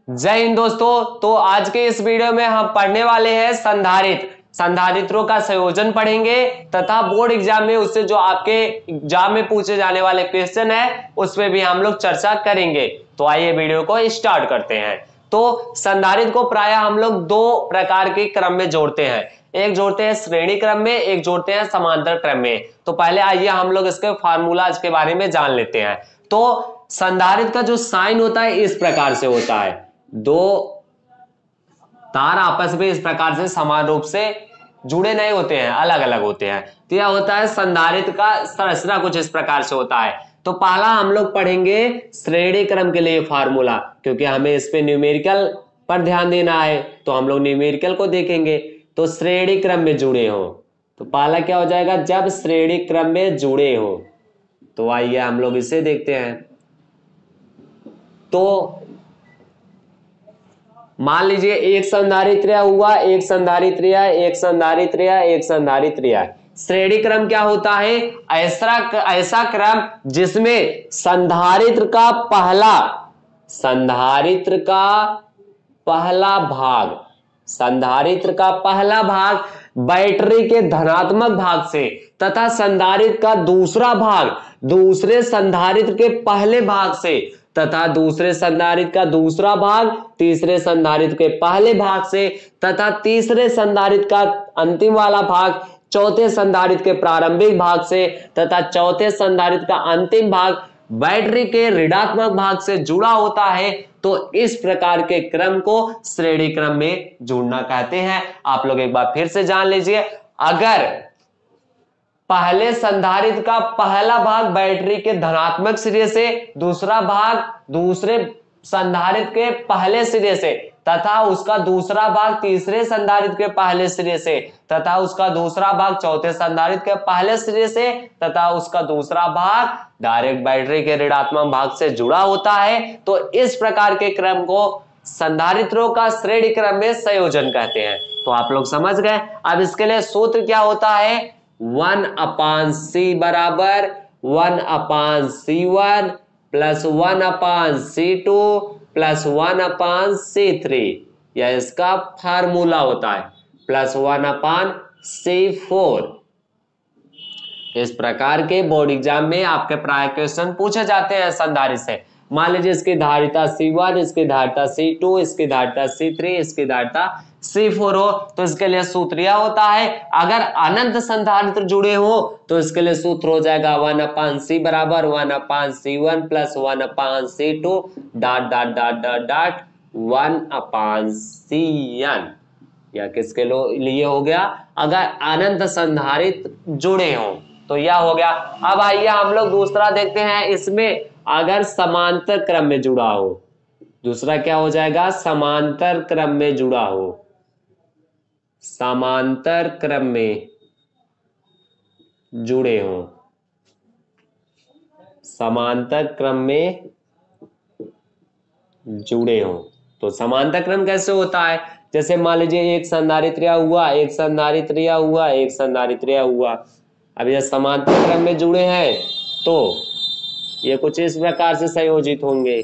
जय हिंद दोस्तों। तो आज के इस वीडियो में हम पढ़ने वाले हैं संधारित्रों का संयोजन पढ़ेंगे तथा बोर्ड एग्जाम में उससे जो आपके एग्जाम में पूछे जाने वाले क्वेश्चन है उस पर भी हम लोग चर्चा करेंगे। तो आइए वीडियो को स्टार्ट करते हैं। तो संधारित्र को प्रायः हम लोग दो प्रकार के क्रम में जोड़ते हैं, एक जोड़ते हैं श्रेणी क्रम में, एक जोड़ते हैं समांतर क्रम में। तो पहले आइए हम लोग इसके फार्मूला के बारे में जान लेते हैं। तो संधारित्र का जो साइन होता है इस प्रकार से होता है, दो तार आपस में इस प्रकार से समान रूप से जुड़े नहीं होते हैं, अलग अलग होते हैं। तो यह होता है संधारित्र का संरचना कुछ इस प्रकार से होता है। तो पहला हम लोग पढ़ेंगे श्रेणी क्रम के लिए फार्मूला, क्योंकि हमें इस पे न्यूमेरिकल पर ध्यान देना है तो हम लोग न्यूमेरिकल को देखेंगे। तो श्रेणी क्रम में जुड़े हो, तो पहला क्या हो जाएगा, जब श्रेणी क्रम में जुड़े हो। तो आइए हम लोग इसे देखते हैं। तो मान लीजिए एक संधारित्र हुआ, एक संधारित्र, एक संधारित्र, एक संधारित्र। श्रेणी क्रम क्या होता है, ऐसा क्रम जिसमें संधारित्र का पहला भाग बैटरी के धनात्मक भाग से तथा संधारित्र का दूसरा भाग दूसरे संधारित्र के पहले भाग से तथा दूसरे संधारित्र का दूसरा भाग तीसरे संधारित्र के पहले भाग से तथा तीसरे संधारित्र का अंतिम वाला भाग चौथे संधारित्र के प्रारंभिक भाग से तथा चौथे संधारित्र का अंतिम भाग बैटरी के ऋणात्मक भाग से जुड़ा होता है। तो इस प्रकार के क्रम को श्रेणी क्रम में जुड़ना कहते हैं। आप लोग एक बार फिर से जान लीजिए, अगर पहले संधारित्र का पहला भाग बैटरी के धनात्मक सिरे से, दूसरा भाग दूसरे संधारित्र के पहले सिरे से तथा उसका दूसरा भाग तीसरे संधारित्र के पहले सिरे से तथा उसका दूसरा भाग चौथे संधारित्र के पहले सिरे से तथा उसका दूसरा भाग डायरेक्ट बैटरी के ऋणात्मक भाग से जुड़ा होता है, तो इस प्रकार के क्रम को संधारित्रों का श्रेणी क्रम में संयोजन कहते हैं। तो आप लोग समझ गए। अब इसके लिए सूत्र क्या होता है, 1/c बराबर 1/c1 plus 1/c2 plus 1/c3, यह इसका फार्मूला होता है, प्लस 1/c4। इस प्रकार के बोर्ड एग्जाम में आपके प्राय क्वेश्चन पूछे जाते हैं संधारित्र से। मान लीजिए इसकी धारिता C1, इसकी धारिता C2, इसकी धारिता C3, इसकी धारिता C4 हो, तो इसके लिए सूत्र यह होता है, अगर अनंत संधारित्र जुड़े हो तो इसके लिए सूत्र हो जाएगा 1/c बराबर 1/c1 plus 1/c2 dot dot dot dot dot 1/cn। यह किसके लिए हो गया, अगर अनंत संधारित्र जुड़े हो तो यह हो गया। अब आइए हम लोग दूसरा देखते हैं, इसमें अगर समांतर क्रम में जुड़ा हो, दूसरा क्या हो जाएगा, समांतर क्रम में जुड़ा हो, समांतर क्रम में जुड़े हो, समांतर क्रम में जुड़े हो। तो समांतर क्रम कैसे होता है, जैसे मान लीजिए एक संधारित्र हुआ, एक संधारित्र हुआ, एक संधारित्र हुआ। अब यह समांतर क्रम में जुड़े हैं तो ये कुछ इस प्रकार से संयोजित होंगे।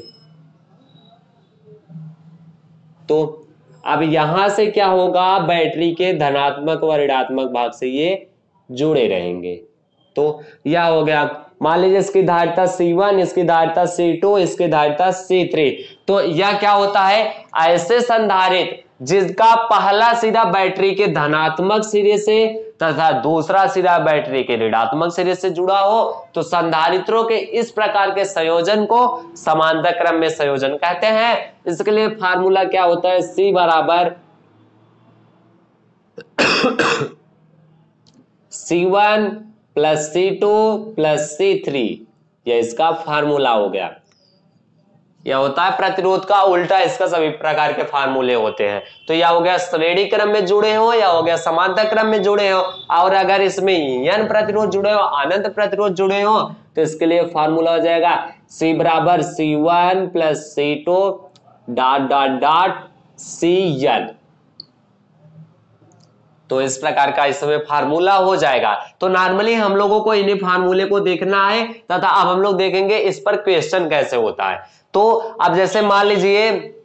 तो अब यहां से क्या होगा, बैटरी के धनात्मक व ऋणात्मक भाग से ये जुड़े रहेंगे। तो यह हो गया, मान लीजिए इसकी धारिता C1, इसकी धारिता C2, इसकी धारिता C3। तो यह क्या होता है, ऐसे संधारित्र जिसका पहला सिरा बैटरी के धनात्मक सिरे से तथा दूसरा सिरा बैटरी के ऋणात्मक सिरे से जुड़ा हो, तो संधारित्रों के इस प्रकार के संयोजन को समांतर क्रम में संयोजन कहते हैं। इसके लिए फार्मूला क्या होता है, C बराबर C1 plus C2 plus C3, यह इसका फार्मूला हो गया। यह होता है प्रतिरोध का उल्टा, इसका सभी प्रकार के फार्मूले होते हैं। तो यह हो गया श्रेणी क्रम में जुड़े हो, या हो गया समांतर क्रम में जुड़े हो। और अगर इसमें n प्रतिरोध जुड़े हो, अनंत प्रतिरोध जुड़े हो, तो इसके लिए फार्मूला हो जाएगा C बराबर C1 plus C2 dot dot dot Cn। तो इस प्रकार का इसमें फार्मूला हो जाएगा। तो नॉर्मली हम लोगों को इन्हीं फार्मूले को देखना है तथा अब हम लोग देखेंगे इस पर क्वेश्चन कैसे होता है। तो अब जैसे मान लीजिए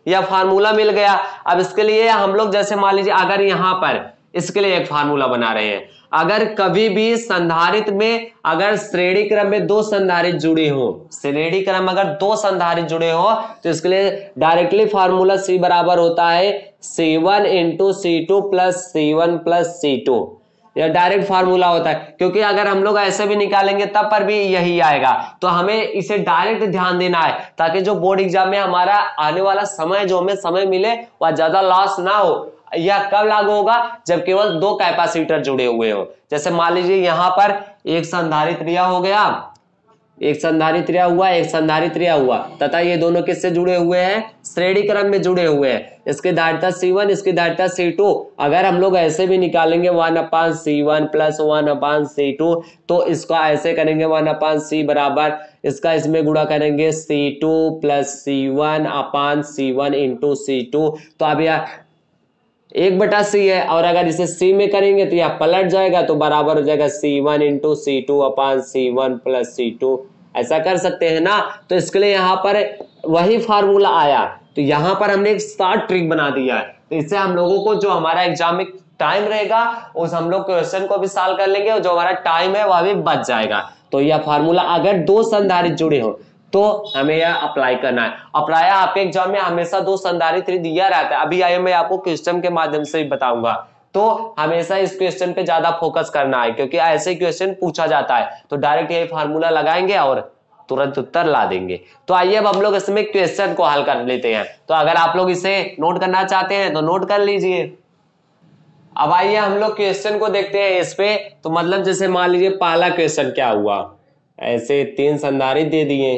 यह फार्मूला मिल गया। अब इसके लिए हम लोग जैसे मान लीजिए अगर यहां पर इसके लिए एक फार्मूला बना रहे हैं, अगर कभी भी संधारित्र में अगर श्रेणी क्रम में दो संधारित्र जुड़े हो, श्रेणी क्रम अगर दो संधारित्र जुड़े हो तो इसके लिए डायरेक्टली फार्मूला C बराबर होता है C1 into C2 plus C1 plus C2। यह डायरेक्ट फार्मूला होता है, क्योंकि अगर हम लोग ऐसे भी निकालेंगे तब पर भी यही आएगा। तो हमें इसे डायरेक्ट ध्यान देना है ताकि जो बोर्ड एग्जाम में हमारा आने वाला समय जो हमें समय मिले वह ज्यादा लॉस ना हो। यह कब लागू होगा? जब केवल दो कैपेसिटर जुड़े हुए हो। जैसे मान लीजिए यहां पर एक संधारित्र हो गया, एक संधारित्र हुआ, एक संधारित्र हुआ तथा ये दोनों किससे जुड़े हुए हैं? श्रेणी क्रम में जुड़े हुए हैं। इसकी धारिता C1, इसकी धारिता C2। अगर हम लोग ऐसे भी निकालेंगे 1/C1 प्लस 1/C2 तो इसका ऐसे करेंगे 1/C बराबर इसका इसमें गुणा करेंगे C2 plus C1/C1 into C2। तो अब यह 1/C है और अगर इसे C में करेंगे तो यह पलट जाएगा तो बराबर हो जाएगा C1 into C2/C1 plus C2। ऐसा कर सकते हैं ना। तो इसके लिए यहाँ पर वही फार्मूला आया, तो यहाँ पर हमने एक शॉर्ट ट्रिक बना दिया है। तो इससे हम लोगों को जो हमारा एग्जाम में टाइम रहेगा उस हम लोग क्वेश्चन को भी सॉल्व कर लेंगे और जो हमारा टाइम है वह भी बच जाएगा। तो यह फार्मूला अगर दो संधारित्र जुड़े हो तो हमें यह अप्लाई करना है। और प्राय आपके एग्जाम में हमेशा दो संधारित्र दिया रहता है। अभी आइए मैं आपको क्वेश्चन के माध्यम से ही बताऊंगा। तो हमेशा इस क्वेश्चन पे ज्यादा फोकस करना है क्योंकि ऐसे क्वेश्चन पूछा जाता है। तो डायरेक्ट यही फार्मूला लगाएंगे और तुरंत उत्तर ला देंगे। तो आइए अब हम लोग इसमें क्वेश्चन को हल कर लेते हैं। तो अगर आप लोग इसे नोट करना चाहते हैं तो नोट कर लीजिए। अब आइए हम लोग क्वेश्चन को देखते हैं इस पे। तो मतलब जैसे मान लीजिए पहला क्वेश्चन क्या हुआ, ऐसे तीन संधारित्र दे दिए।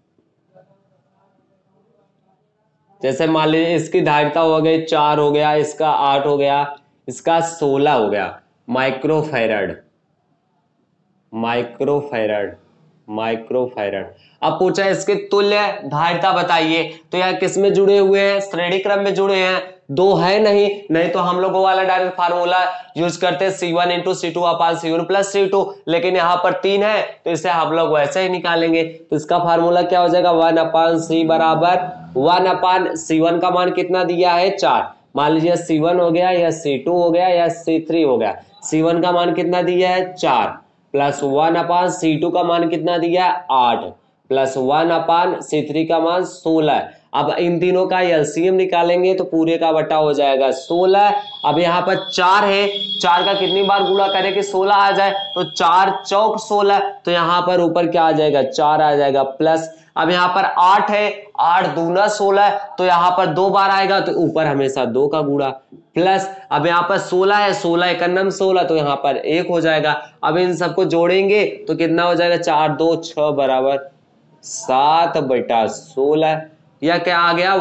जैसे मान लीजिए इसकी धारिता हो गई 4 हो गया, इसका 8 हो गया, इसका 16 हो गया माइक्रोफैरड। Microfarad microfarad. अब पूछा इसके तुल्य धारिता बताइए। तो यार किस में जुड़े हुए हैं? श्रेणी क्रम में जुड़े हैं। दो है नहीं तो हम लोग वो वाला डायरेक्ट फार्मूला यूज करते हैं C1 into C2/C1 plus C2, लेकिन यहाँ पर 3 है तो इसे हम लोग वैसे ही निकालेंगे। तो इसका फार्मूला क्या हो जाएगा? 1/C बराबर 1/C1 का मान कितना दिया है? 4। मान लीजिए C1 हो गया या C2 हो गया या C3 हो गया। C1 का मान कितना दिया है? 4 प्लस 1/C2 का मान कितना दिया है? 8 प्लस 1/C3 का मान 16। अब इन तीनों का एलसीएम निकालेंगे तो पूरे का बटा हो जाएगा 16। अब यहाँ पर 4 है, 4 का कितनी बार गुणा करें कि 16 आ जाए? तो 4 चौक 16। तो यहाँ पर ऊपर क्या आ जाएगा? 4 आ जाएगा प्लस। अब यहाँ पर 8 है, 8 दूना 16 तो यहाँ पर 2 बार आएगा तो ऊपर हमेशा 2 का गुणा प्लस। अब यहाँ पर 16 है, 16 एकन्नम 16 तो यहाँ पर 1 हो जाएगा। अब इन सबको जोड़ेंगे तो कितना हो जाएगा? 4 2 6 बराबर 7/16। यह क्या आ गया?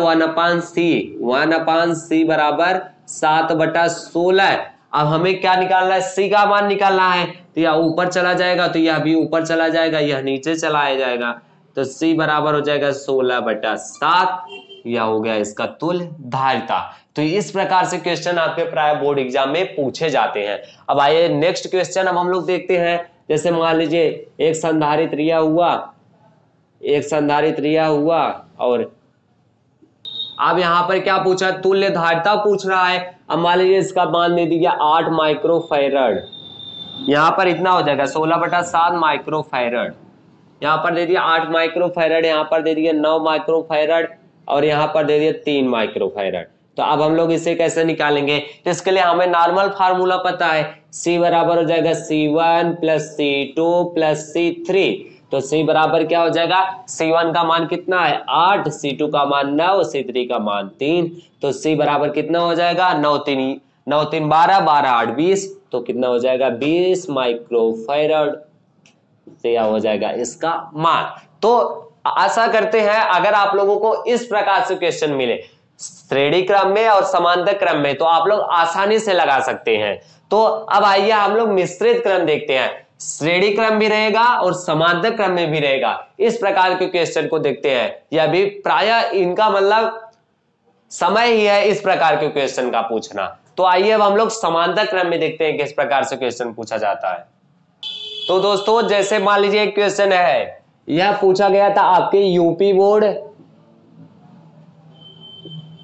1/C बराबर 7/16। अब हमें क्या निकालना है? C का मान निकालना है। तो यह ऊपर चला जाएगा तो यह भी ऊपर चला जाएगा, यह नीचे चला जाएगा। तो C बराबर हो जाएगा 16/7। यह हो गया इसका तुल्य धारिता। तो इस प्रकार से क्वेश्चन आपके प्राय बोर्ड एग्जाम में पूछे जाते हैं। अब आइए नेक्स्ट क्वेश्चन अब हम लोग देखते हैं। जैसे मान लीजिए एक संधारित्र हुआ, एक संधारित्र हुआ और अब यहां पर क्या पूछा? तुल्य धारिता पूछ रहा है। अब मान लीजिए इसका मान दे दिया 8 माइक्रोफैरड। यहां पर इतना हो जाएगा 16/7 माइक्रोफैरड। यहाँ पर दे दिया 8 माइक्रोफैरड, यहाँ पर दे दिया 9 माइक्रोफैरड और यहाँ पर दे दिया 3 माइक्रोफैरड। तो अब हम लोग इसे कैसे निकालेंगे? तो इसके लिए हमें नॉर्मल फार्मूला पता है। C बराबर हो जाएगा C1 plus C2 plus C3। तो C बराबर क्या हो जाएगा? C1 का मान कितना है? 8, C2 का मान 9, C3 का मान 3। तो C बराबर कितना हो जाएगा? 9 3 12, 12 8 20। तो कितना हो जाएगा? 20 माइक्रोफैरड से हो जाएगा इसका मान। तो आशा करते हैं अगर आप लोगों को इस प्रकार से क्वेश्चन मिले श्रेणी क्रम में और समांतर क्रम में तो आप लोग आसानी से लगा सकते हैं। तो अब आइए हम लोग मिश्रित क्रम देखते हैं। श्रेणी क्रम भी रहेगा और समांतर क्रम में भी रहेगा। इस प्रकार के क्वेश्चन को देखते हैं। यह भी प्रायः इनका मतलब समय ही है इस प्रकार के क्वेश्चन का पूछना। तो आइए अब हम लोग समांतर क्रम में देखते हैं किस प्रकार से क्वेश्चन पूछा जाता है। तो दोस्तों जैसे मान लीजिए एक क्वेश्चन है, यह पूछा गया था आपके यूपी बोर्ड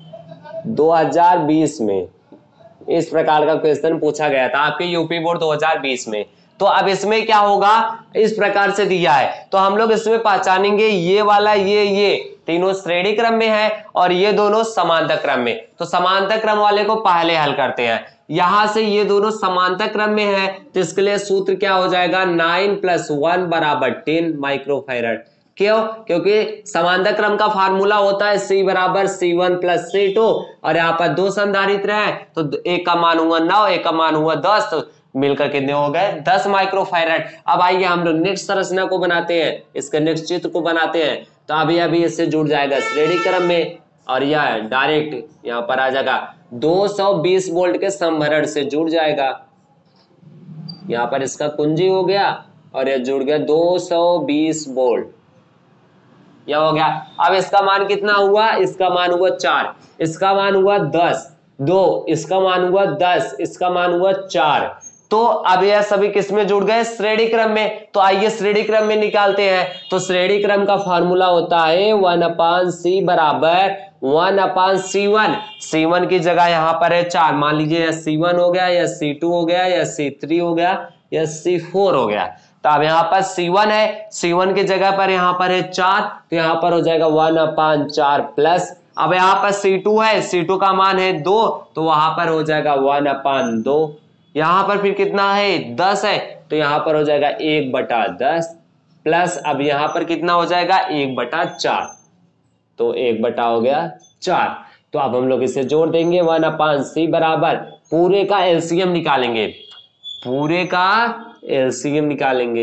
2020 में इस प्रकार का क्वेश्चन पूछा गया था आपके यूपी बोर्ड 2020 में। तो अब इसमें क्या होगा, इस प्रकार से दिया है तो हम लोग इसमें पहचानेंगे ये वाला ये तीनों श्रेणी क्रम में है और ये दोनों समांतर क्रम में। तो समांतर क्रम वाले को पहले हल करते हैं। यहां से ये दोनों समांतर क्रम में है तो इसके लिए सूत्र क्या हो जाएगा, 9 + 1 = 10 माइक्रोफैरड। क्यों, क्योंकि समांतर क्रम का फार्मूला होता है C = C1 + C2 और यहाँ पर दो संधारित्र हैं तो एक का मान हुआ 9, एक का मान हुआ 10, तो मिलकर कितने हो गए, 10 माइक्रोफैरड। अब आइए हम लोग नेक्स्ट संरचना को बनाते हैं, इसके नेक्स्ट चित्र को बनाते हैं। तो अभी इससे जुड़ जाएगा श्रेणी क्रम में और यह डायरेक्ट यहाँ पर आ जाएगा 220 वोल्ट के समभरण से जुड़ जाएगा। यहाँ पर इसका कुंजी हो गया और यह जुड़ गया 220 वोल्ट, यह हो गया। अब इसका मान कितना हुआ, इसका मान हुआ 4, इसका मान हुआ 10, 2, इसका मान हुआ 10, इसका मान हुआ 4। तो अब यह सभी किस में जुड़ गए, श्रेणी क्रम में। तो आइए श्रेणी क्रम में निकालते हैं। तो श्रेणी क्रम का फॉर्मूला होता है 1/C = 1/C1। C1 की जगह यहाँ पर है 4, मान लीजिए या C1 हो गया या C2 हो गया या C3 हो गया या C4 हो गया। तो अब यहाँ पर C1 है, C1 की जगह पर यहाँ पर है 4, तो यहाँ पर हो जाएगा 1/4 प्लस। अब यहाँ पर C2 है, C2 का मान है 2, तो वहां पर हो जाएगा 1/2। यहाँ पर फिर कितना है, 10 है, तो यहाँ पर हो जाएगा 1/10 प्लस। अब यहाँ पर कितना हो जाएगा, 1/4, तो 1 हो गया 4। तो अब हम लोग इसे जोड़ देंगे 1/C बराबर पूरे का एलसीएम निकालेंगे, पूरे का एलसीएम निकालेंगे।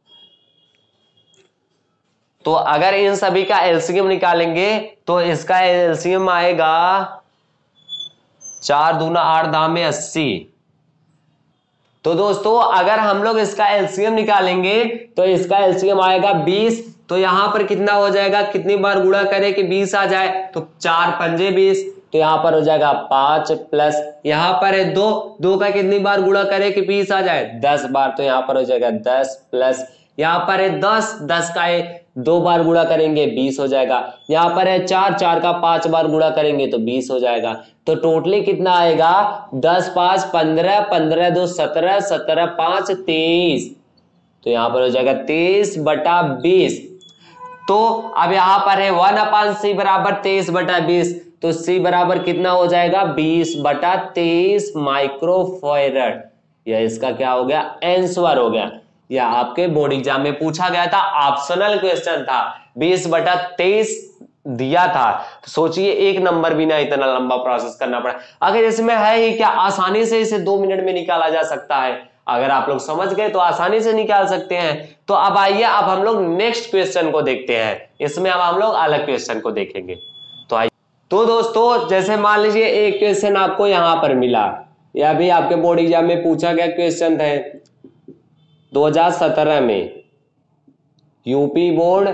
तो अगर इन सभी का एलसीएम निकालेंगे तो इसका एलसीएम आएगा 4 दूना 8 दाम में 80। तो दोस्तों अगर हम लोग इसका एलसीएम निकालेंगे तो इसका एलसीएम आएगा 20। तो यहां पर कितना हो जाएगा, कितनी बार गुणा करें कि 20 आ जाए, तो 4 पंजे 20, तो यहाँ पर हो जाएगा 5 प्लस यहाँ पर है 2, 2 का कितनी बार गुणा करें कि 20 आ जाए, 10 बार, तो यहाँ पर हो जाएगा 10 प्लस यहाँ पर है 10, 10 का है 2 बार गुणा करेंगे 20 हो जाएगा। यहाँ पर है 4, 4 का 5 बार गुणा करेंगे तो 20 हो जाएगा। तो टोटली कितना आएगा, 10 5 15, 15 2 17, 17 5 23, तो यहाँ पर हो जाएगा 23/20। तो अब यहाँ पर है 1/C = 23/20, तो C बराबर कितना हो जाएगा, 20/23 माइक्रोफैरड। यह इसका क्या हो गया, आंसर हो गया। यह आपके बोर्ड एग्जाम में पूछा गया था, ऑप्शनल क्वेश्चन था, 20/23 दिया था। तो सोचिए एक नंबर भी ना इतना लंबा प्रोसेस करना पड़ा। अगर इसमें है ही क्या, आसानी से इसे 2 मिनट में निकाला जा सकता है। अगर आप लोग समझ गए तो आसानी से निकाल सकते हैं। तो अब आइए अब हम लोग नेक्स्ट क्वेश्चन को देखते हैं। इसमें अब हम लोग अलग क्वेश्चन को देखेंगे। तो आइए, तो दोस्तों जैसे मान लीजिए एक क्वेश्चन आपको यहां पर मिला, यह भी आपके बोर्ड एग्जाम में पूछा गया क्वेश्चन था 2017 में, यूपी बोर्ड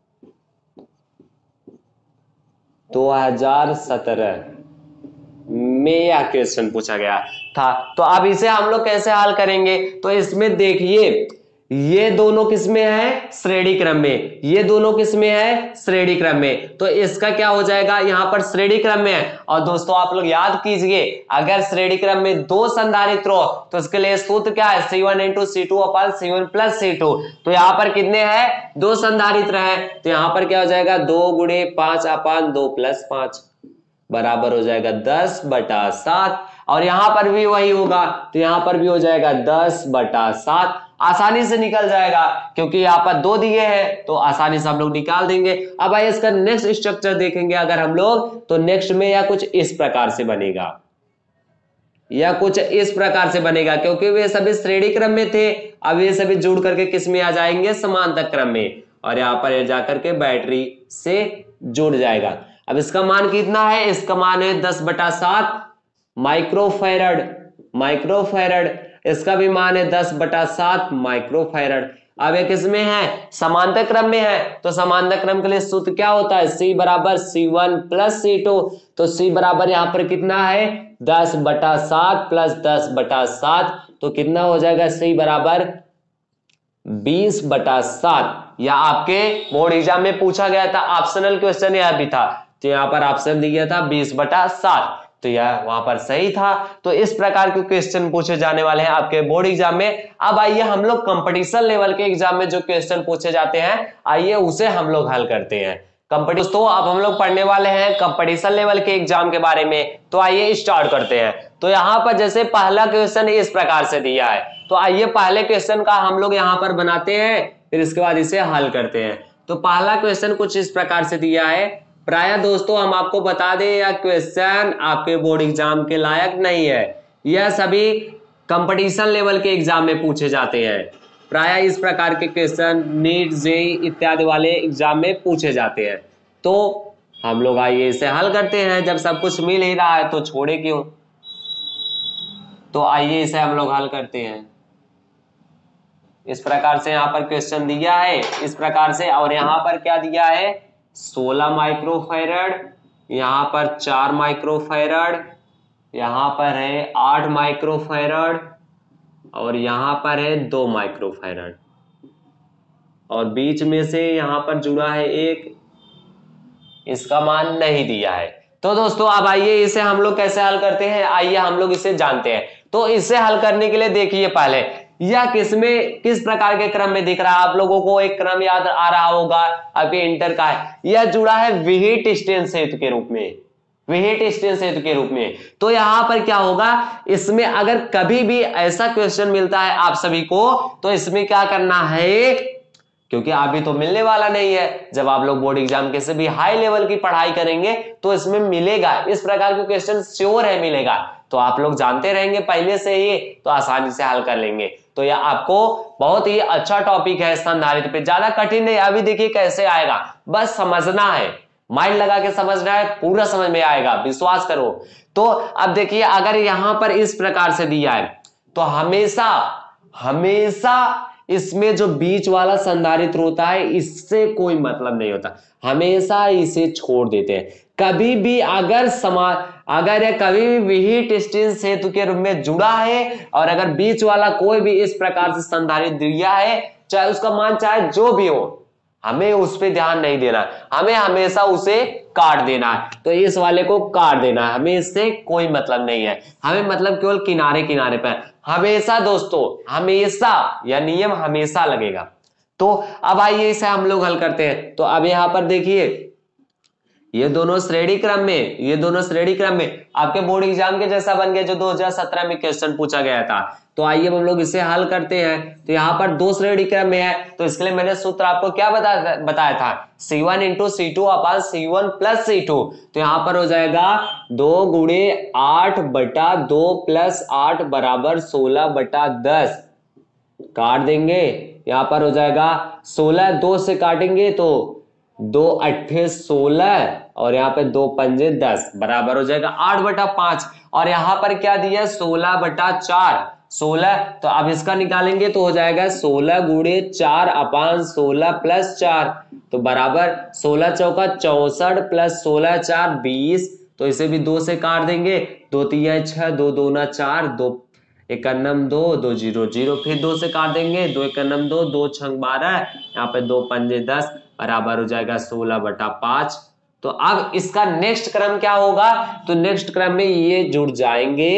2017 में यह क्वेश्चन पूछा गया था। तो अब इसे हम लोग कैसे हल करेंगे, तो इसमें देखिए ये दोनों किसमें है, श्रेणी क्रम में, ये दोनों किसमें है, श्रेणी क्रम में। तो इसका क्या हो जाएगा, यहां पर श्रेणी क्रम में है। और दोस्तों आप लोग याद कीजिए, अगर श्रेणी क्रम में 2 संधारित्र हो तो इसके लिए सूत्र क्या है, C1 × C2/C1 + C2। तो यहां पर कितने हैं, 2 संधारित्र है, तो यहां पर क्या हो जाएगा, 2 × 5/2 + 5 बराबर हो जाएगा 10/7। और यहां पर भी वही होगा, तो यहां पर भी हो जाएगा 10/7। आसानी से निकल जाएगा क्योंकि यहाँ पर 2 दिए हैं, तो आसानी से हम लोग निकाल देंगे। अब आइए इसका नेक्स्ट स्ट्रक्चर देखेंगे अगर हम लोग, तो नेक्स्ट में यह कुछ इस प्रकार से बनेगा, यह कुछ इस प्रकार से बनेगा, क्योंकि वे सभी श्रेणी क्रम में थे। अब ये सभी जुड़ करके किस में आ जाएंगे, समांतर क्रम में, और यहाँ पर जाकर के बैटरी से जुड़ जाएगा। अब इसका मान कितना है, इसका मान है 10/7 माइक्रोफैरड। इसका भी मान है 10/7 माइक्रोफैरड। अब ये किसमें है, समांतर क्रम में है। तो समांतर क्रम के लिए सूत्र क्या होता है, C = C1 + C2। तो C बराबर यहाँ पर कितना है, 10/7 प्लस 10/7, तो कितना हो जाएगा, C बराबर 20/7। या आपके बोर्ड एग्जाम में पूछा गया था, ऑप्शनल क्वेश्चन यह भी था। तो यहाँ पर ऑप्शन दिया था 20/7, तो यह वहां पर सही था। तो इस प्रकार के क्वेश्चन पूछे जाने वाले हैं आपके बोर्ड एग्जाम में। अब आइए हम लोग कंपटीशन लेवल के एग्जाम में जो क्वेश्चन पूछे जाते हैं, आइए उसे हम लोग हल करते हैं। दोस्तों अब हम लोग पढ़ने वाले हैं कंपटीशन लेवल के एग्जाम के बारे में। तो आइए स्टार्ट करते हैं। तो यहाँ पर जैसे पहला क्वेश्चन इस प्रकार से दिया है, तो आइए पहले क्वेश्चन का हम लोग यहाँ पर बनाते हैं, फिर इसके बाद इसे हल करते हैं। तो पहला क्वेश्चन कुछ इस प्रकार से दिया है। प्रायः दोस्तों हम आपको बता दें, यह क्वेश्चन आपके बोर्ड एग्जाम के लायक नहीं है, यह सभी कंपटीशन लेवल के एग्जाम में पूछे जाते हैं। प्रायः इस प्रकार के क्वेश्चन नीट, जेईई इत्यादि वाले एग्जाम में पूछे जाते हैं। तो हम लोग आइए इसे हल करते हैं, जब सब कुछ मिल ही रहा है तो छोड़े क्यों। तो आइए इसे हम लोग हल करते हैं। इस प्रकार से यहाँ पर क्वेश्चन दिया है इस प्रकार से, और यहाँ पर क्या दिया है 16 माइक्रोफैरड, यहाँ पर 4 माइक्रोफैरड, यहाँ पर है 8 माइक्रोफैरड, और यहाँ पर है 2 माइक्रोफैरड, और बीच में से यहाँ पर जुड़ा है एक, इसका मान नहीं दिया है। तो दोस्तों अब आइए इसे हम लोग कैसे हल करते हैं, आइए हम लोग इसे जानते हैं। तो इसे हल करने के लिए देखिए पहले यह किस प्रकार के क्रम में दिख रहा है। आप लोगों को एक क्रम याद आ रहा होगा आपके इंटर का है, यह जुड़ा है विहिट स्टेन सेतु के रूप में, विहिट स्टेन सेतु के रूप में। तो यहां पर क्या होगा, इसमें अगर कभी भी ऐसा क्वेश्चन मिलता है आप सभी को, तो इसमें क्या करना है, क्योंकि अभी तो मिलने वाला नहीं है, जब आप लोग बोर्ड एग्जाम के से भी हाई लेवल की पढ़ाई करेंगे तो इसमें मिलेगा, इस प्रकार के क्वेश्चन श्योर है मिलेगा। तो आप लोग जानते रहेंगे पहले से ही, तो आसानी से हल कर लेंगे। तो यह आपको बहुत ही अच्छा टॉपिक है संधारित्र पे, ज्यादा कठिन नहीं। अभी देखिए कैसे आएगा, बस समझना है, माइंड लगा के समझना है, पूरा समझ में आएगा, विश्वास करो। तो अब देखिए अगर यहां पर इस प्रकार से दिया है, तो हमेशा हमेशा इसमें जो बीच वाला संधारित्र होता है इससे कोई मतलब नहीं होता, हमेशा इसे छोड़ देते हैं। कभी भी अगर कभी भी विहिट स्टेन सेतु के रूप में जुड़ा है, और अगर बीच वाला कोई भी इस प्रकार से संधारित्र दिया है, चाहे उसका मान चाहे जो भी हो, हमें उस पर ध्यान नहीं देना, हमें हमेशा उसे काट देना है। तो इस वाले को काट देना है, हमें इससे कोई मतलब नहीं है, हमें मतलब केवल किनारे किनारे पर हमेशा दोस्तों, हमेशा यह नियम हमेशा लगेगा। तो अब आइए इसे हम लोग हल करते हैं। तो अब यहां पर देखिए ये दोनों श्रेणी क्रम में आपके बोर्ड एग्जाम के जैसा बन गया जो 2017 में क्वेश्चन पूछा गया था। तो आइए हम लोग इसे हल करते हैं। तो यहाँ पर 2 श्रेणी क्रम में है, तो इसके लिए मैंने सूत्र आपको क्या बताया था, C1 × C2 अपान C1 + C2। तो यहाँ पर हो जाएगा 2 × 8/2 + 8 = 16/10। काट देंगे, यहाँ पर हो जाएगा 16 2 से काटेंगे तो 2 8 16, और यहाँ पे 2 पंजे 10 बराबर हो जाएगा 8/5। और यहाँ पर क्या दिया 16/4, 16। तो अब इसका निकालेंगे तो हो जाएगा 16 × 4 अपान 16 + 4, तो बराबर 16 चौका 64 + 16 4 20। तो इसे भी 2 से काट देंगे, 2 3 6, 2 2 4, 2 1 2 2 0 0, फिर 2 से काट देंगे, 2 1 2 2 6 12, यहाँ पे 2 पंजे 10 बराबर हो जाएगा 16/5। तो अब इसका नेक्स्ट क्रम क्या होगा, तो नेक्स्ट क्रम में ये जुड़ जाएंगे,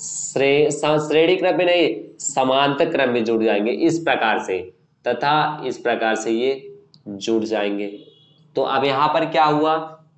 श्रेणी क्रम में नहीं समांतर क्रम में जुड़ जाएंगे इस प्रकार से, तथा इस प्रकार से ये जुड़ जाएंगे। तो अब यहां पर क्या हुआ,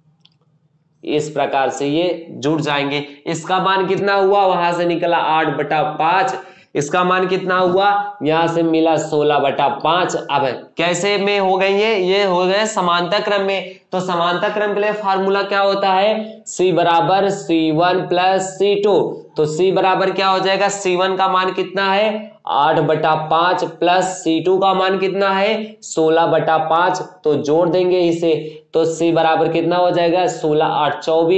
इस प्रकार से ये जुड़ जाएंगे। इसका मान कितना हुआ, वहां से निकला 8/5, इसका मान कितना हुआ, यहां से मिला 16/5। अब कैसे में हो गई ये हो गए समांतर क्रम में। तो समांतर क्रम के लिए फार्मूला क्या होता है, C = C1 + C2। तो C बराबर क्या हो जाएगा, C1 का मान कितना है 8/5 प्लस C2 का मान कितना है 16/5। तो जोड़ देंगे इसे, तो C बराबर कितना हो जाएगा 16 8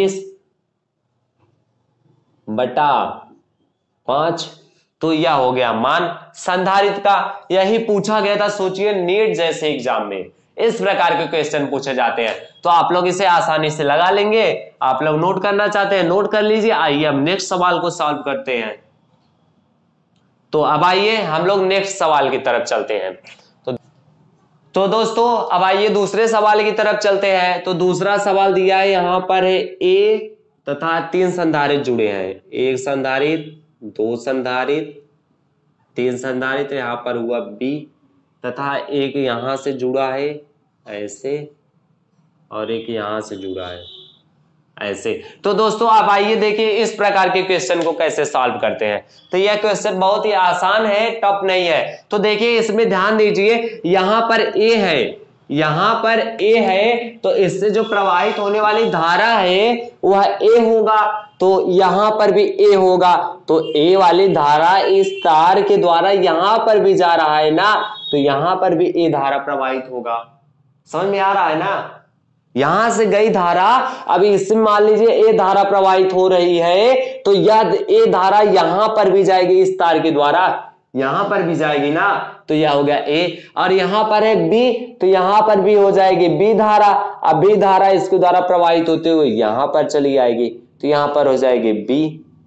24/5। तो यह हो गया मान संधारित्र का। यही पूछा गया था, सोचिए नीट जैसे एग्जाम में इस प्रकार के क्वेश्चन पूछे जाते हैं। तो आप लोग इसे आसानी से लगा लेंगे। आप लोग नोट करना चाहते हैं नोट कर लीजिए। आइए हम नेक्स्ट सवाल को सॉल्व करते हैं। तो अब आइए हम लोग नेक्स्ट सवाल की तरफ चलते हैं। तो दोस्तों अब आइए दूसरे सवाल की तरफ चलते हैं। तो दूसरा सवाल दिया है, यहां पर है ए तथा 3 संधारित्र जुड़े हैं, 1 संधारित्र 2 संधारित्र 3 संधारित्र, यहां पर हुआ बी तथा एक यहां से जुड़ा है ऐसे और एक यहां से जुड़ा है ऐसे। तो दोस्तों आप आइए देखिए इस प्रकार के क्वेश्चन को कैसे सॉल्व करते हैं। तो यह क्वेश्चन बहुत ही आसान है, टफ नहीं है। तो देखिए इसमें ध्यान दीजिए, यहां पर ए है, यहां पर ए है, तो इससे जो प्रवाहित होने वाली धारा है वह ए होगा, तो यहां पर भी ए होगा। तो ए वाली धारा इस तार के द्वारा यहां पर भी जा रहा है ना, तो यहां पर भी ए धारा प्रवाहित होगा। समझ में आ रहा है ना, यहां से गई धारा, अभी इसमें मान लीजिए ए धारा प्रवाहित हो रही है, तो यह ए धारा यहां पर भी जाएगी, इस तार के द्वारा यहां पर भी जाएगी ना, तो यह हो गया ए। और यहां पर है बी, तो यहां पर भी हो जाएगी बी धारा। अब बी धारा इसके द्वारा प्रवाहित होते हुए यहां पर चली आएगी, तो यहां पर हो जाएगी बी।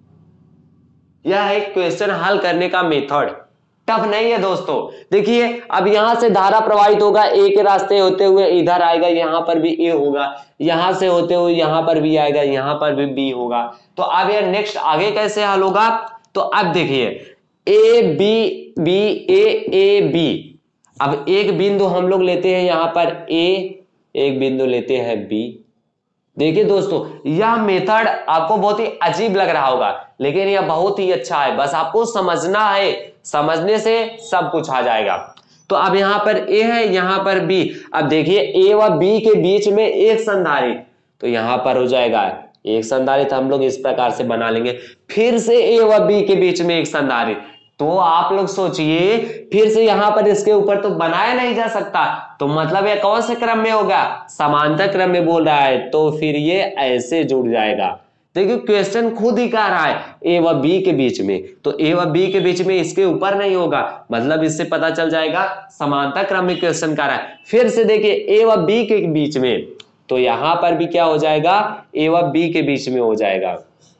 यह है क्वेश्चन हल करने का मेथड, टफ नहीं है दोस्तों। देखिए अब यहां से धारा प्रवाहित होगा, ए के रास्ते होते हुए इधर आएगा, यहां पर भी ए होगा, यहां से होते हुए यहां पर भी आएगा, यहां पर भी बी होगा। तो अब यह नेक्स्ट आगे कैसे हल होगा, तो अब देखिए A B B A B. अब एक बिंदु हम लोग लेते हैं यहां पर ए, एक बिंदु लेते हैं बी। देखिए दोस्तों यह मेथड आपको बहुत ही अजीब लग रहा होगा, लेकिन यह बहुत ही अच्छा है, बस आपको समझना है, समझने से सब कुछ आ जाएगा। तो अब यहां पर ए है, यहां पर बी। अब देखिए ए व बी के बीच में एक संधारित्र, तो यहां पर हो जाएगा एक संधारित्र, हम लोग इस प्रकार से बना लेंगे। फिर से ए व बी के बीच में एक संधारित्र, तो आप लोग सोचिए फिर से यहां पर इसके ऊपर तो बनाया नहीं जा सकता, तो मतलब ये कौन से क्रम में होगा, समांतर क्रम में बोल रहा है, तो फिर ये ऐसे जुड़ जाएगा। देखिए क्वेश्चन खुद ही कह रहा है ए व बी के बीच में, तो ए व बी के बीच में इसके ऊपर नहीं होगा, मतलब इससे पता चल जाएगा समांतर क्रम में क्वेश्चन कर रहा है। फिर से देखिए ए व बी के बीच में, तो यहां पर भी क्या हो जाएगा, ए व बी के बीच में हो जाएगा,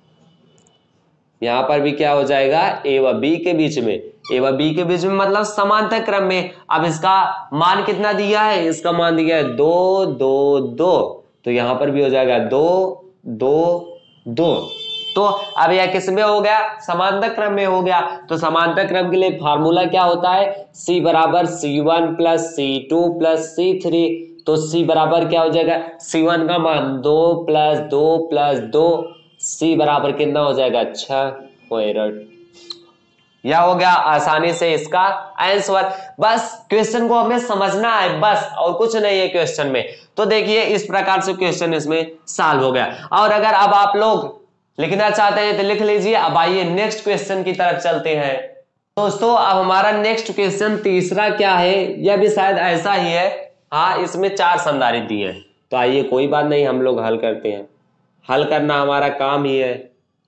यहां पर भी क्या हो जाएगा, ए व बी के बीच में, ए व बी के बीच में मतलब समांतर क्रम में। अब इसका मान कितना दिया है, इसका मान दिया है 2 2 2, तो यहां पर भी हो जाएगा 2 2 2। तो अब यह किस में हो गया, समांतर क्रम में हो गया। तो समांतर क्रम के लिए फार्मूला क्या होता है, C बराबर C1 plus C2 plus C3। तो C बराबर क्या हो जाएगा, C1 का मान 2 प्लस 2 प्लस 2, C बराबर कितना हो जाएगा 6। यह हो गया आसानी से इसका आंसर। बस क्वेश्चन को हमें समझना है बस, और कुछ नहीं है क्वेश्चन में। तो देखिए इस प्रकार से क्वेश्चन इसमें सॉल्व हो गया। और अगर अब आप लोग लिखना चाहते हैं तो लिख लीजिए। अब आइए नेक्स्ट क्वेश्चन की तरफ चलते हैं। दोस्तों अब हमारा नेक्स्ट क्वेश्चन तीसरा क्या है, यह भी शायद ऐसा ही है। हाँ इसमें 4 संधारित्र दिए हैं, तो आइए कोई बात नहीं, हम लोग हल करते हैं, हल करना हमारा काम ही है।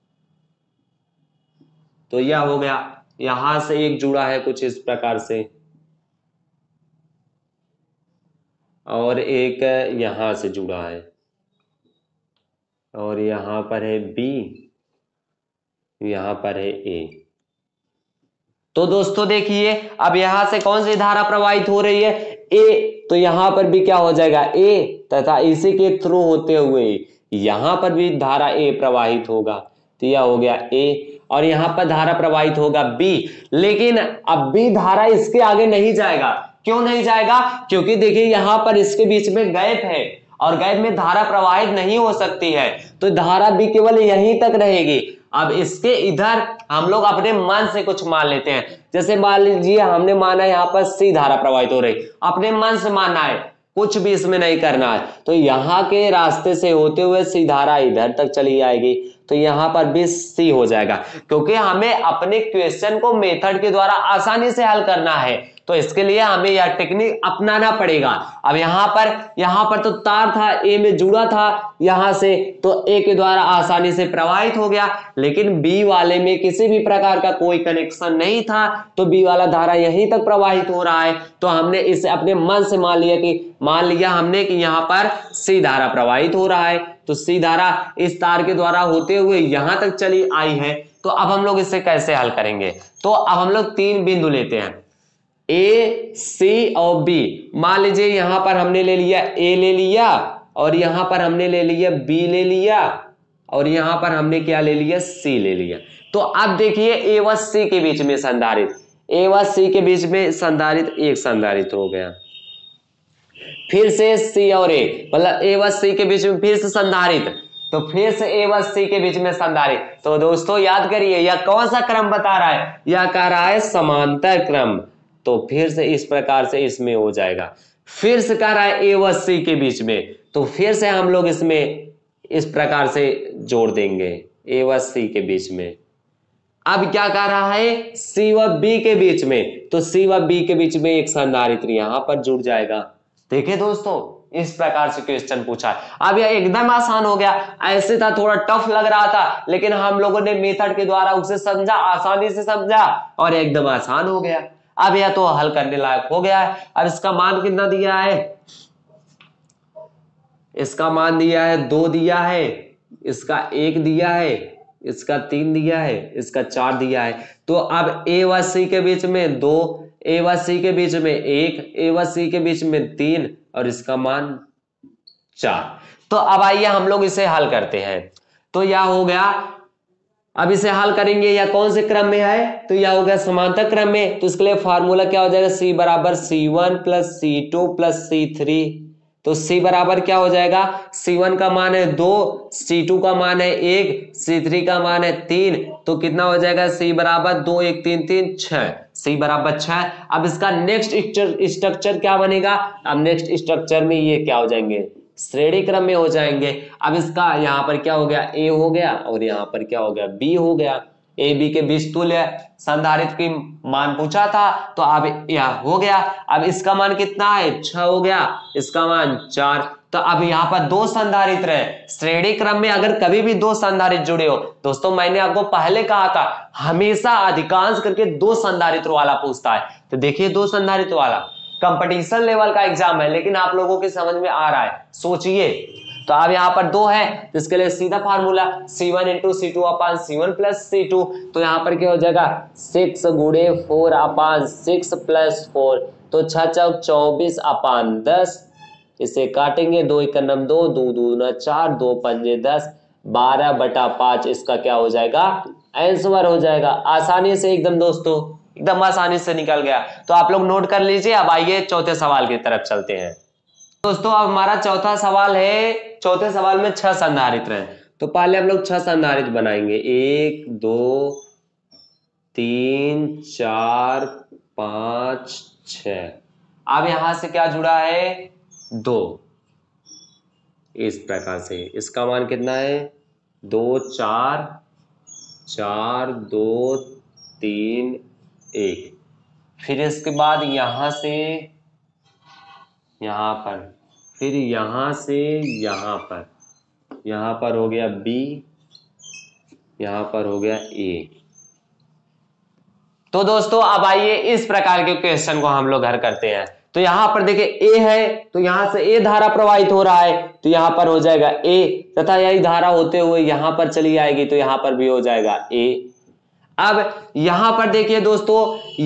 तो यह हो गया, यहां से एक जुड़ा है कुछ इस प्रकार से, और एक यहां से जुड़ा है, और यहां पर है बी, यहां पर है ए। तो दोस्तों देखिए अब यहां से कौन सी धारा प्रवाहित हो रही है, ए, तो यहां पर भी क्या हो जाएगा ए, तथा इसी के थ्रू होते हुए यहां पर भी धारा ए प्रवाहित होगा, तो यह हो गया ए। और यहां पर धारा प्रवाहित होगा बी, लेकिन अब बी धारा इसके आगे नहीं जाएगा। क्यों नहीं जाएगा, क्योंकि देखिए यहां पर इसके बीच में गैप है, और गैप में धारा प्रवाहित नहीं हो सकती है, तो धारा भी केवल यहीं तक रहेगी। अब इसके इधर हम लोग अपने मन से कुछ मान लेते हैं, जैसे मान लीजिए हमने माना यहाँ पर सी धारा प्रवाहित हो रही, अपने मन से मानना है, कुछ भी इसमें नहीं करना है। तो यहाँ के रास्ते से होते हुए सी धारा इधर तक चली आएगी, तो यहां पर भी सी हो जाएगा, क्योंकि हमें अपने क्वेश्चन को मेथड के द्वारा आसानी से हल करना है, तो इसके लिए हमें यह टेक्निक अपनाना पड़ेगा। अब यहां पर तो तार था, ए में जुड़ा था यहां से, तो ए के द्वारा आसानी से प्रवाहित हो गया, लेकिन बी वाले में किसी भी प्रकार का कोई कनेक्शन नहीं था, तो बी वाला धारा यहीं तक प्रवाहित हो रहा है। तो हमने इसे अपने मन से मान लिया हमने कि यहां पर सी धारा प्रवाहित हो रहा है, तो सी धारा इस तार के द्वारा होते हुए यहां तक चली आई है। तो अब हम लोग इसे कैसे हल करेंगे, तो अब हम लोग 3 बिंदु लेते हैं, ए सी और बी। मान लीजिए यहां पर हमने ले लिया ए ले लिया और यहां पर हमने ले लिया बी ले लिया और यहां पर हमने क्या ले लिया सी ले लिया। तो अब देखिए ए व सी के बीच में संधारित्र, ए व सी के बीच में संधारित्र एक संधारित्र हो गया। फिर से सी और ए मतलब ए व सी के बीच में फिर से संधारित्र, तो फिर से ए व सी के बीच में संधारित्र। तो दोस्तों याद करिए यह कौन सा क्रम बता रहा है, यह कह रहा है समांतर क्रम। तो फिर से इस प्रकार से इसमें हो जाएगा। फिर से कह रहा है ए व सी के बीच में, तो फिर से हम लोग इसमें इस प्रकार से जोड़ देंगे ए व सी के बीच में। अब क्या कह रहा है सी व बी के बीच में, तो सी व बी के बीच में एक संधारित्र यहां पर जुड़ जाएगा। देखिए दोस्तों इस प्रकार से क्वेश्चन पूछा है। अब यह एकदम आसान हो गया, ऐसे था थोड़ा टफ लग रहा था लेकिन हम लोगों ने मेथड के द्वारा उसे समझा, आसानी से समझा और एकदम आसान हो गया। अब यह तो हल करने लायक हो गया है। अब इसका मान कितना दिया है, इसका मान दिया है 2 दिया है, इसका 1 दिया है, इसका 3 दिया है, इसका 4 दिया है। तो अब ए व सी के बीच में 2, ए व सी के बीच में 1, ए व सी के बीच में 3 और इसका मान 4। तो अब आइए हम लोग इसे हल करते हैं। तो यह हो गया, अब इसे हल करेंगे यह कौन से क्रम में है, तो यह हो गया समांतर क्रम में। तो इसके लिए फार्मूला क्या हो जाएगा, सी बराबर C1 plus C2 plus C3। तो C बराबर क्या हो जाएगा, C1 का मान है 2, C2 का मान है 1, C3 का मान है 3। तो कितना हो जाएगा C बराबर 2 1 3 3 6, C बराबर 6। अब इसका नेक्स्ट स्ट्रक्चर क्या बनेगा, अब नेक्स्ट स्ट्रक्चर में ये क्या हो जाएंगे, श्रेणी क्रम में हो जाएंगे। अब इसका यहाँ पर क्या हो गया, ए हो गया और यहाँ पर क्या हो गया, बी हो गया। ए बी के बीच तुल्य संधारित्र की मान पूछा था, तो अब यह हो गया। अब इसका मान कितना है, 6 हो गया, इसका मान 4। तो अब यहाँ पर 2 संधारित्र है। श्रेणी क्रम में अगर कभी भी 2 संधारित्र जुड़े हो, दोस्तों मैंने आपको पहले कहा था हमेशा अधिकांश करके 2 संधारित्र वाला पूछता है। तो देखिए 2 संधारित्र वाला कंपटीशन लेवल का एग्जाम है, लेकिन आप लोगों के समझ में आ रहा है, सोचिए। तो अब यहाँ पर 2 है, तो इसके लिए सीधा फार्मूला C1 इंटू C2 अपान C1 प्लस C2। तो यहाँ पर क्या हो जाएगा 6 गुणे 4 अपान 6 प्लस 4, तो 6 चौक 24 अपान 10। इसे काटेंगे, 2 1 9 2, 2 2 4, 2 पंजे 10, 12/5 इसका क्या हो जाएगा, आंसर हो जाएगा। आसानी से एकदम दोस्तों, एकदम आसानी से निकल गया। तो आप लोग नोट कर लीजिए। अब आइए चौथे सवाल की तरफ चलते हैं। दोस्तों अब हमारा चौथा सवाल है, चौथे सवाल में 6 संधारित्र हैं। तो पहले हम लोग 6 संधारित्र बनाएंगे, 1 2 3 4 5 6। अब यहां से क्या जुड़ा है, 2। इस प्रकार से इसका मान कितना है, 2 4 4 2 3 1। फिर इसके बाद यहां से यहां पर, फिर यहां से यहां पर हो गया B, यहां पर हो गया A। तो दोस्तों अब आइए इस प्रकार के क्वेश्चन को हम लोग हल करते हैं। तो यहां पर देखिए A है, तो यहां से A धारा प्रवाहित हो रहा है, तो यहां पर हो जाएगा A, तथा यही धारा होते हुए यहां पर चली आएगी, तो यहां पर भी हो जाएगा A। अब यहां पर देखिए दोस्तों,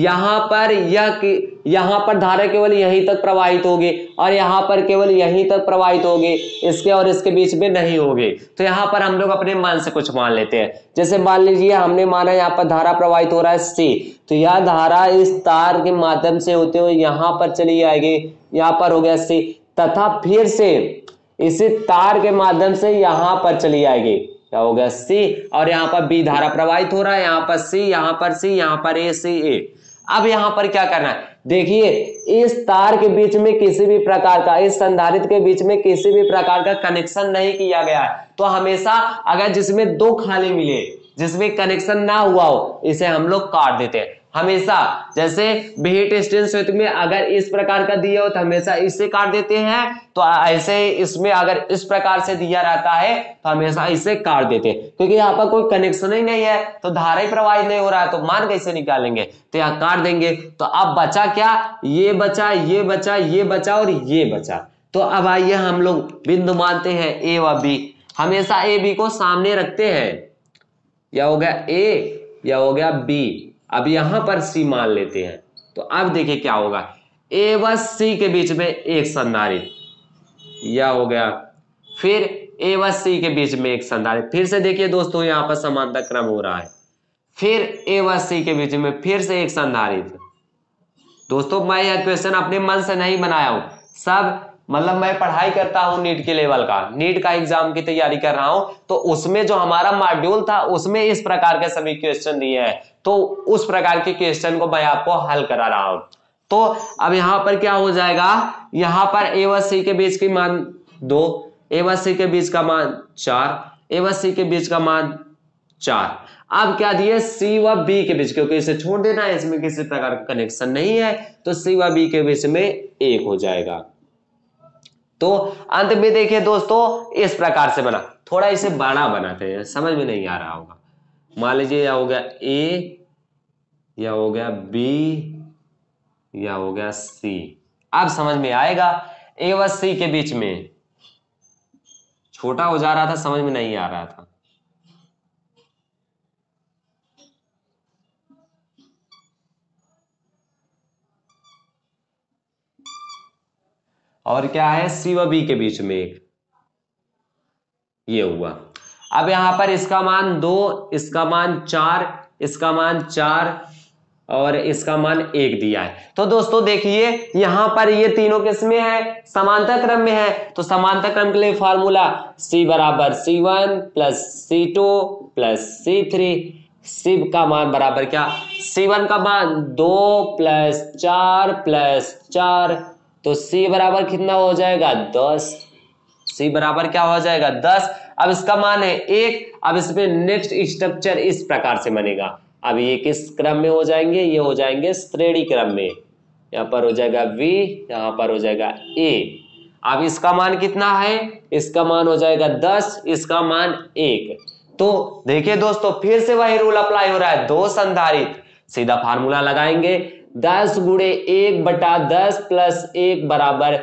यहां पर धारा केवल यहीं तक प्रवाहित होगी और यहां पर केवल यहीं तक प्रवाहित होगी, इसके और इसके बीच में नहीं होगी। तो यहां पर हम लोग अपने मान से कुछ मान लेते हैं। जैसे मान लीजिए हमने माना यहां पर धारा प्रवाहित हो रहा है C, तो यह धारा इस तार के माध्यम से होते हुए यहां पर चली आएगी, यहां पर हो गया C, तथा फिर से इसी तार के माध्यम से यहां पर चली आएगी, क्या हो गया C, और यहाँ पर B धारा प्रवाहित हो रहा है, यहाँ पर C, यहाँ पर C, यहाँ पर A C A। अब यहाँ पर क्या करना है, देखिए इस तार के बीच में किसी भी प्रकार का, इस संधारित्र के बीच में किसी भी प्रकार का कनेक्शन नहीं किया गया है। तो हमेशा अगर जिसमें 2 खाली मिले, जिसमें कनेक्शन ना हुआ हो, इसे हम लोग काट देते हैं हमेशा। जैसे बीट स्टेंस में अगर इस प्रकार का दिया हो तो हमेशा इससे काट देते हैं, तो ऐसे इसमें अगर इस प्रकार से दिया रहता है तो हमेशा इसे काट देते हैं, क्योंकि यहाँ पर कोई कनेक्शन ही नहीं है, तो धारा ही प्रवाहित नहीं हो रहा है, तो मान कैसे निकालेंगे, तो यहाँ काट देंगे। तो अब बचा क्या, ये बचा, ये बचा, ये बचा और ये बचा। तो अब आइए हम लोग बिंदु मानते हैं A व B, हमेशा A B को सामने रखते हैं, या हो गया A या हो गया B। अब यहां पर C मान लेते हैं, तो अब देखिए क्या होगा, ए व सी के बीच में एक संधारित्र, यह हो गया। फिर ए व सी के बीच में एक संधारित्र, फिर से देखिए दोस्तों यहाँ पर समांतर क्रम हो रहा है। फिर ए व सी के बीच में फिर से एक संधारित्र। दोस्तों मैं यह क्वेश्चन अपने मन से नहीं बनाया हूं, सब मतलब मैं पढ़ाई करता हूं नीट के लेवल का, नीट का एग्जाम की तैयारी कर रहा हूं, तो उसमें जो हमारा मॉड्यूल था उसमें इस प्रकार के सभी क्वेश्चन दिए हैं, तो उस प्रकार के क्वेश्चन को मैं आपको हल करा रहा हूं। तो अब यहां पर क्या हो जाएगा, यहां पर ए व सी के बीच की मान 2, ए व सी के बीच का मान 4, ए व सी के बीच का मान 4। अब क्या दिए, सी व बी के बीच, क्योंकि इसे छोड़ देना है, इसमें किसी प्रकार का कनेक्शन नहीं है, तो सी व बी के बीच में 1 हो जाएगा। तो अंत में देखिए दोस्तों इस प्रकार से बना, थोड़ा इसे बड़ा बनाते हैं, समझ में नहीं आ रहा होगा। मान लीजिए यह हो गया ए, यह हो गया बी, यह हो गया सी। अब समझ में आएगा, ए व सी के बीच में छोटा हो जा रहा था, समझ में नहीं आ रहा था। और क्या है, सी व बी के बीच में एक, ये हुआ। अब यहां पर इसका मान 2, इसका मान 4, इसका मान 4 और इसका मान 1 दिया है। तो दोस्तों देखिए यहां पर ये तीनों किस में है, समांतर क्रम में है। तो समांतर क्रम के लिए फॉर्मूला C बराबर C1 plus C2 plus C3। C का मान बराबर क्या, C1 का मान 2 प्लस 4 प्लस 4, तो C बराबर कितना हो जाएगा 10। C बराबर क्या हो जाएगा 10। अब इसका मान है 1। अब इसमें नेक्स्ट स्ट्रक्चर इस प्रकार से बनेगा। अब ये किस क्रम में हो जाएंगे, ये हो जाएंगे श्रेणी क्रम में। यहाँ पर हो जाएगा V, यहाँ पर हो जाएगा A। अब इसका मान कितना है, इसका मान हो जाएगा 10, इसका मान 1। तो देखिए दोस्तों फिर से वही रूल अप्लाई हो रहा है, 2 संधारित्र, सीधा फार्मूला लगाएंगे 10 गुणे 1/10 प्लस 1 बराबर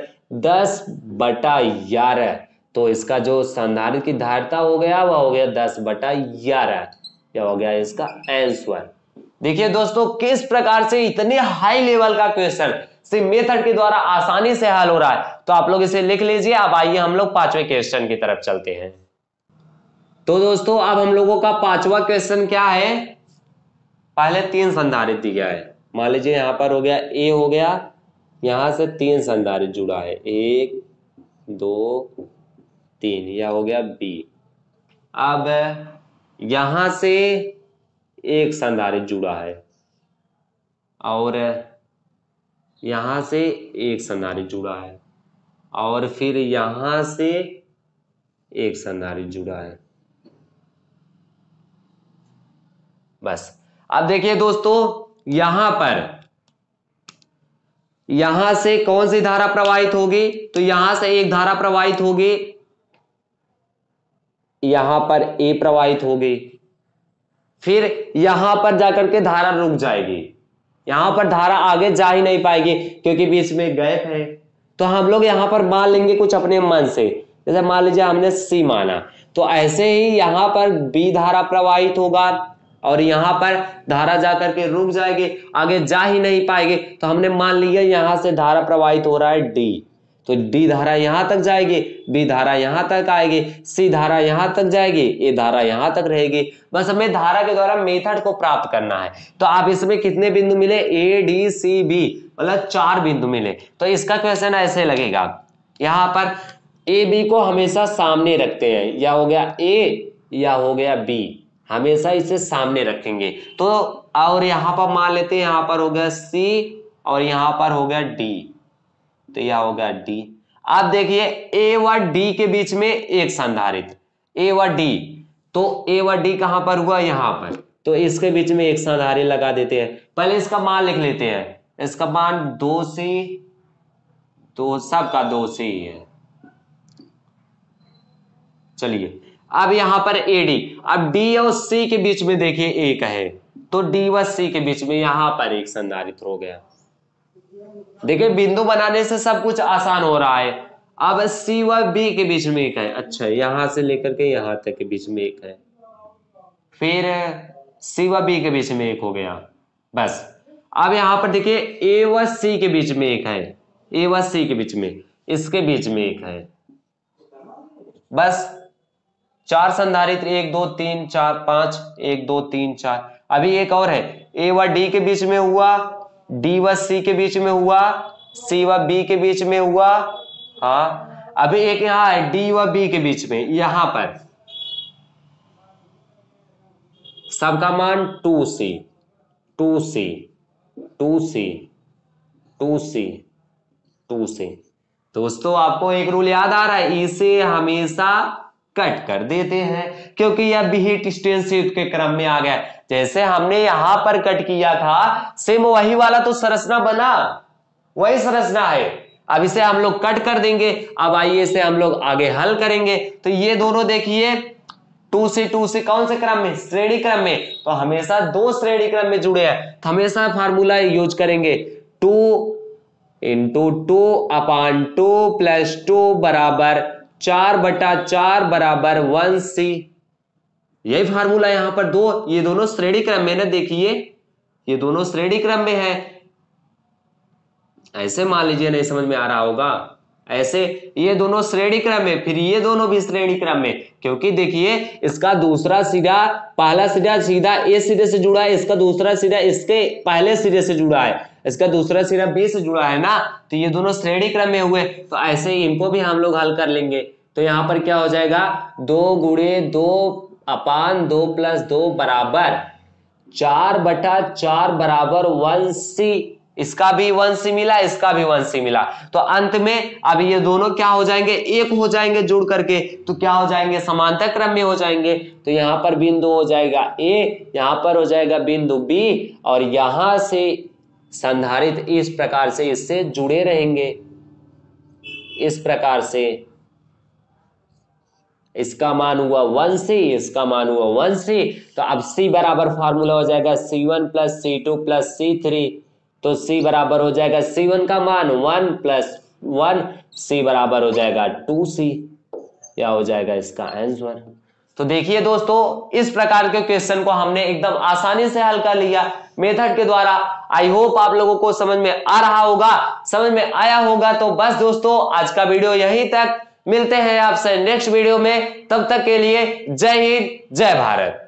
10/11। तो इसका जो संधारित्र की धारिता हो गया वह हो गया 10/11, यह हो गया इसका आंसर। देखिए दोस्तों किस प्रकार से इतने हाई लेवल का क्वेश्चन सिर्फ मेथड के द्वारा आसानी से हल हो रहा है। तो आप लोग इसे लिख लीजिए। अब आइए हम लोग 5वें क्वेश्चन की तरफ चलते हैं। तो दोस्तों अब हम लोगों का 5वां क्वेश्चन क्या है, पहले 3 संधारित्र दिया है। मान लीजिए यहां पर हो गया ए, हो गया, यहां से 3 संधारित्र जुड़ा है, 1 2 3, यह हो गया बी। अब यहां से एक संधारित्र जुड़ा है और यहां से एक संधारित्र जुड़ा है और फिर यहां से एक संधारित्र जुड़ा है। बस अब देखिए दोस्तों यहां से कौन सी धारा प्रवाहित होगी, तो यहां से एक धारा प्रवाहित होगी, यहां पर ए प्रवाहित होगी, फिर यहां पर जाकर के धारा रुक जाएगी, यहां पर धारा आगे जा ही नहीं पाएगी क्योंकि बीच में गैप है। तो हम लोग यहां पर मान लेंगे कुछ अपने मन से, जैसे मान लीजिए हमने सी माना, तो ऐसे ही यहां पर बी धारा प्रवाहित होगा और यहां पर धारा जाकर के रुक जाएगी, आगे जा ही नहीं पाएगी। तो हमने मान लिया यहां से धारा प्रवाहित हो रहा है डी, तो डी धारा यहां तक जाएगी, बी धारा यहां तक आएगी, सी धारा यहां तक जाएगी, ए धारा यहां तक रहेगी। बस हमें धारा के द्वारा मेथड को प्राप्त करना है। तो आप इसमें कितने बिंदु मिले, ए डी सी बी, मतलब 4 बिंदु मिले। तो इसका क्वेश्चन ऐसे लगेगा, यहां पर ए बी को हमेशा सामने रखते हैं, या हो गया ए या हो गया बी, हमेशा इसे सामने रखेंगे। तो और यहां पर मान लेते हैं, यहां पर हो गया सी और यहां पर हो गया डी, तो यह हो गया डी। अब देखिए ए व डी के बीच में एक संधारित्र, ए व डी, तो ए व डी कहां पर हुआ, यहां पर, तो इसके बीच में एक संधारित्र लगा देते हैं। पहले इसका मान लिख लेते हैं, इसका मान 2C, तो सबका 2C ही है। चलिए अब यहां पर एडी, अब डी और सी के बीच में देखिए एक है, तो डी व सी के बीच में यहां पर एक संधारित्र हो गया। देखिए बिंदु बनाने से सब कुछ आसान हो रहा है। अब सी व बी के बीच में एक है, अच्छा यहां से लेकर के यहां तक के बीच में एक है, फिर सी व बी के बीच में एक हो गया। बस अब यहां पर देखिए ए व सी के बीच में एक है, ए व सी के बीच में, इसके बीच में एक है, बस 4 संधारित्र 1 2 3 4 5, 1 2 3 4। अभी एक और है, ए व डी के बीच में हुआ, डी व सी के बीच में हुआ, सी व बी के बीच में हुआ। हाँ, अभी एक यहां है डी व बी के बीच में, यहां पर सबका मान 2c 2c 2c 2c 2c। दोस्तों आपको एक रूल याद आ रहा है, इसे हमेशा कट कर देते हैं क्योंकि यह बिहिट स्टेंस के क्रम में आ गया। जैसे हमने यहां पर कट किया था, सेम वही वाला तो संरचना बना, वही संरचना है। अब इसे हम लोग कट कर देंगे। अब आइए इसे हम लोग आगे हल करेंगे। तो ये दोनों देखिए 2 से कौन से क्रम में, श्रेणी क्रम में, तो हमेशा 2 श्रेणी क्रम में जुड़े हैं, तो हमेशा फार्मूला यूज करेंगे 2 इंटू 2 अपान 2 प्लस 2 बराबर 4/4 बराबर 1c। यही फार्मूला यहां पर दो, ये दोनों श्रेणी क्रम में ना, देखिए ये दोनों श्रेणी क्रम में है। ऐसे मान लीजिए, नहीं समझ में आ रहा होगा, ऐसे ये दोनों श्रेणी क्रम में, फिर ये दोनों भी श्रेणी क्रम में, क्योंकि देखिए इसका दूसरा सिरा, पहला सिरा सीधा ए सिरे से जुड़ा है, इसका दूसरा सिरा इसके पहले सिरे से जुड़ा है, इसका दूसरा सिरा बी से जुड़ा है ना, तो ये दोनों श्रेणी क्रम में हुए। तो ऐसे ही इनको भी हम लोग हल कर लेंगे। तो यहां पर क्या हो जाएगा, 2 गुणे 2 अपान 2 प्लस 2 बराबर 4/4 बराबर 1c। इसका भी 1c मिला, इसका भी 1c मिला। तो अंत में अब ये दोनों क्या हो जाएंगे, एक हो जाएंगे जुड़ करके, तो क्या हो जाएंगे, समांतर क्रम में हो जाएंगे। तो यहां पर बिंदु हो जाएगा ए, यहां पर हो जाएगा बिंदु बी, और यहां से संधारित्र इस प्रकार से इससे जुड़े रहेंगे, इस प्रकार से। इसका मान हुआ 1c, इसका मान हुआ 1c। तो अब c बराबर फार्मूला हो जाएगा c1 plus c2 plus c3। तो c बराबर हो जाएगा c1 का मान 1 प्लस 1, c बराबर हो जाएगा 2c। या हो जाएगा इसका आंसर। तो देखिए दोस्तों, इस प्रकार के क्वेश्चन को हमने एकदम आसानी से हल कर लिया मेथड के द्वारा। आई होप आप लोगों को समझ में आ रहा होगा, समझ में आया होगा। तो बस दोस्तों, आज का वीडियो यहीं तक, मिलते हैं आपसे नेक्स्ट वीडियो में। तब तक के लिए जय हिंद, जय भारत।